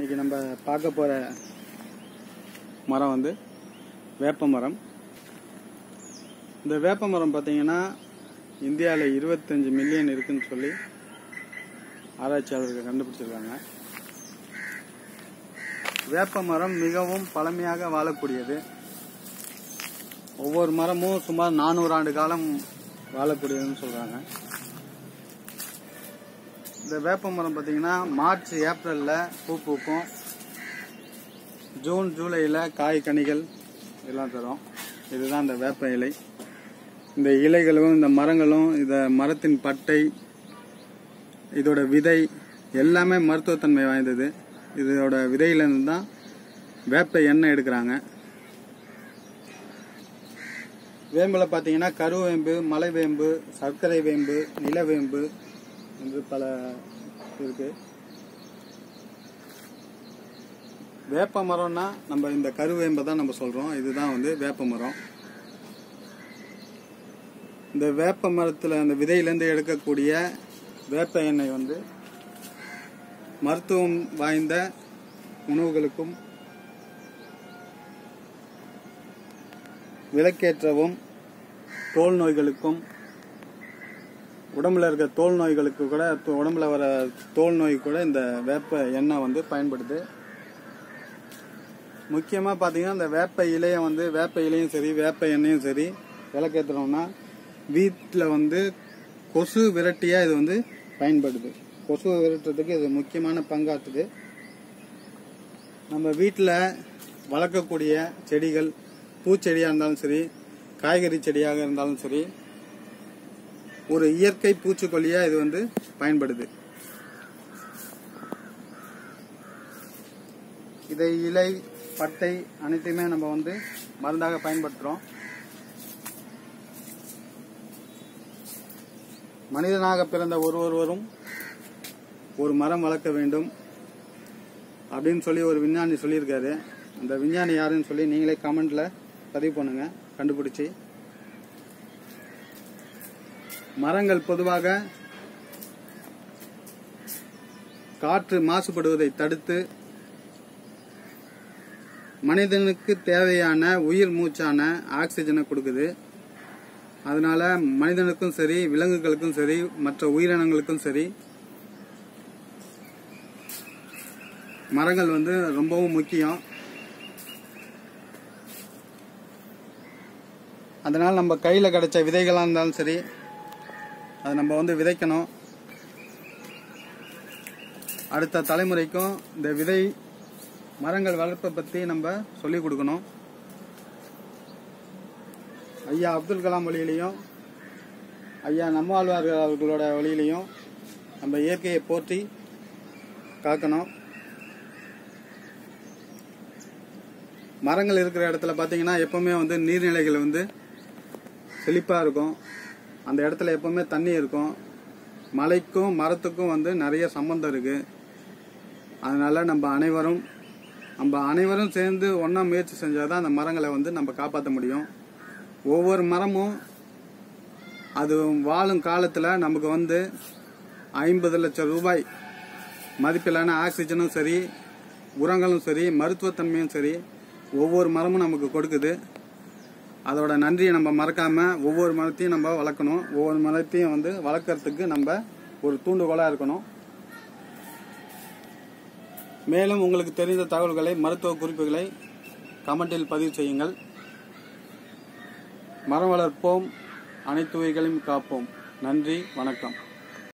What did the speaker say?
இன்னைக்கு நம்ம பார்க்க போற மரம் வந்து வேப்ப மரம். இந்த வேப்ப மரம் பார்த்தீங்கன்னா இந்தியாவில் 25 மில்லியன் இருக்குன்னு சொல்லி ஆராய்ச்சியாளர்கள் கண்டுபிடிச்சிருக்காங்க. வேப்ப மரம் மிகவும் பழமையாக வாழக்கூடியது. ஒவ்வொரு மரமும் சுமார் 400 ஆண்டு காலம் வாழக்கூடியதுன்னு சொல்றாங்க. இந்த வேப்ப மரம் பார்த்தீங்கன்னா மார்ச் ஏப்ரல்ல பூ பூக்கும், ஜூன் ஜூலையில் காய் கனிகள் எல்லாம் தரும். இதுதான் இந்த வேப்ப இலை. இந்த இலைகளும் இந்த மரங்களும் இந்த மரத்தின் பட்டை இதோட விதை எல்லாமே மருத்துவத்தன்மை வாய்ந்தது. இதோட விதையிலிருந்து தான் வேப்ப எண்ணெய் எடுக்கிறாங்க. வேம்பில் பார்த்தீங்கன்னா கருவேம்பு, மலைவேம்பு, சர்க்கரை வேம்பு, நிலவேம்பு என்று பல இருக்கு. வேப்ப மரம்னா நம்ம இந்த கருவேம்பை தான் நம்ம சொல்றோம். இதுதான் வந்து வேப்ப மரம். இந்த வேப்ப மரத்தில் அந்த விதையிலிருந்து எடுக்கக்கூடிய வேப்ப எண்ணெய் வந்து மருத்துவம் வாய்ந்த உணவுகளுக்கும் விளக்கேற்றவும் தோல் நோய்களுக்கும் உடம்புல இருக்க தோல் நோய்களுக்கு கூட உடம்புல வர தோல் நோய் கூட இந்த வேப்ப எண்ணெய் வந்து பயன்படுது. முக்கியமாக பார்த்தீங்கன்னா இந்த வேப்ப இலையை வந்து வேப்ப இலையும் சரி வேப்ப எண்ணெயும் சரி விளக்கேற்றுறோம்னா வீட்டில் வந்து கொசு விரட்டியாக இது வந்து பயன்படுது. கொசு விரட்டுறதுக்கு இது முக்கியமான பங்காற்றுது. நம்ம வீட்டில் வளர்க்கக்கூடிய செடிகள், பூச்செடியாக இருந்தாலும் சரி காய்கறி செடியாக இருந்தாலும் சரி ஒரு இயற்கை பூச்சிக்கொல்லியா இது வந்து பயன்படுது. இதை இலை பட்டை அனைத்தையுமே நம்ம வந்து மருந்தாக பயன்படுத்துறோம். மனிதனாக பிறந்த ஒருவரும் ஒரு மரம் வளர்க்க வேண்டும் அப்படின்னு சொல்லி ஒரு விஞ்ஞானி சொல்லியிருக்காரு. அந்த விஞ்ஞானி யாருன்னு சொல்லி நீங்களே கமெண்ட்ல பதிவு பண்ணுங்க கண்டுபிடிச்சி. மரங்கள் பொதுவாக காற்று மாசுபடுவதை தடுத்து மனிதனுக்கு தேவையான உயிர் மூச்சான ஆக்சிஜனை கொடுக்குது. அதனால மனிதனுக்கும் சரி விலங்குகளுக்கும் சரி மற்ற உயிரினங்களுக்கும் சரி மரங்கள் வந்து ரொம்பவும் முக்கியம். அதனால நம்ம கையில் கிடைச்ச விதைகளாக இருந்தாலும் சரி அதை நம்ம வந்து விதைக்கணும். அடுத்த தலைமுறைக்கும் இந்த விதை மரங்கள் வளர்ப்பை பற்றி நம்ம சொல்லிக் கொடுக்கணும். ஐயா அப்துல் கலாம் வழியிலையும் ஐயா நம்மாழ்வார் அவர்களோட வழியிலையும் நம்ம இயற்கையை போற்றி காக்கணும். மரங்கள் இருக்கிற இடத்துல பார்த்தீங்கன்னா எப்பவுமே வந்து நீர்நிலைகள் வந்து செழிப்பாக இருக்கும். அந்த இடத்துல எப்பவுமே தண்ணி இருக்கும். மலைக்கும் மரத்துக்கும் வந்து நிறைய சம்பந்தம் இருக்கு. அதனால நம்ம அனைவரும் சேர்ந்து ஒன்றா முயற்சி செஞ்சாதான் அந்த மரங்களை வந்து நம்ம காப்பாற்ற முடியும். ஒவ்வொரு மரமும் அது வாழும் காலத்தில் நமக்கு வந்து 50 லட்சம் ரூபாய் மதிப்பிலான ஆக்சிஜனும் சரி உரங்களும் சரி மருத்துவத்தன்மையும் சரி ஒவ்வொரு மரமும் நமக்கு கொடுக்குது. அதோட நன்றியை நம்ம மறக்காம ஒவ்வொரு மரத்தையும் நம்ம வளர்க்கணும். ஒவ்வொரு மரத்தையும் வந்து வளர்க்கறதுக்கு நம்ம ஒரு தூண்டுகோலா இருக்கணும். மேலும் உங்களுக்கு தெரிந்த தகவல்களை மருத்துவ குறிப்புகளை கமெண்டில் பதிவு செய்யுங்கள். மரம் வளர்ப்போம், அனைத்து உயிர்களையும் காப்போம். நன்றி, வணக்கம்.